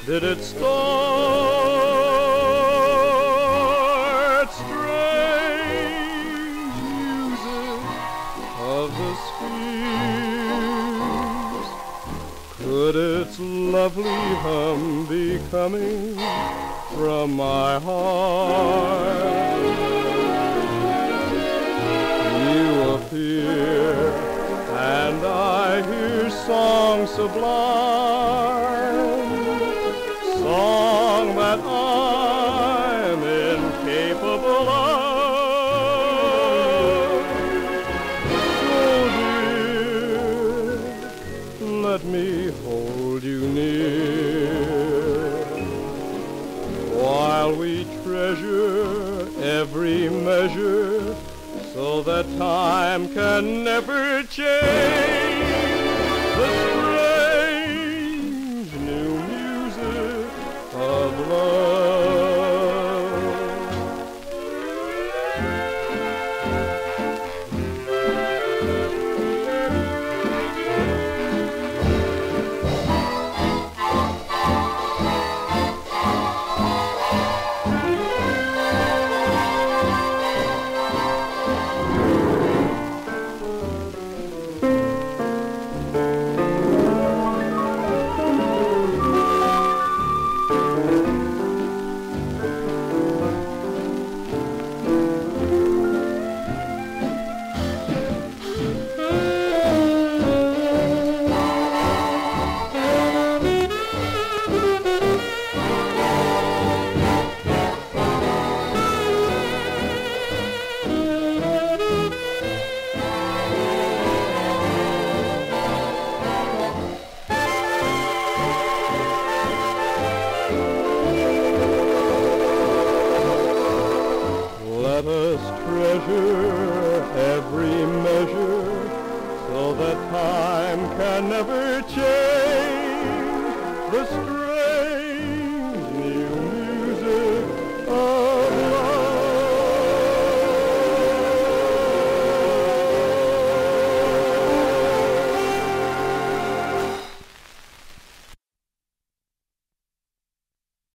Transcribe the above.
did it start? Strange music of the spheres, could its lovely hum be coming from my heart? You appear and I hear song sublime, song that I'm incapable of. So dear, let me hold you near, while we treasure every measure, so that time can never change the strange new music of love. Let us treasure every measure, so that time can never